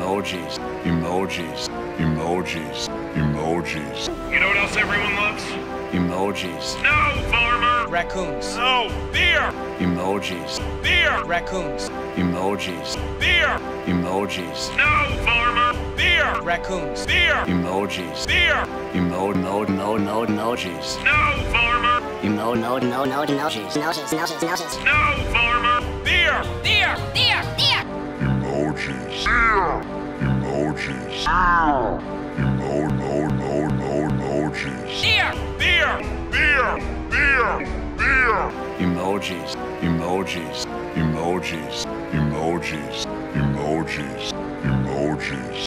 emojis, emojis, emojis, emojis, You know what else everyone loves? emojis, No, farmer! Raccoons. No, beer! emojis, Beer! Raccoons. emojis, Beer! emojis, No, farmer! Beer! Raccoons. Beer! emojis, Beer! emojis, No, farmer! Emojis. No, farmer! Beer! Deer. Deer. Deer. emojis, emojis, emojis, Deer. Beer! Beer! Beer! Beer! emojis, emojis, emojis, emojis, emojis, emojis.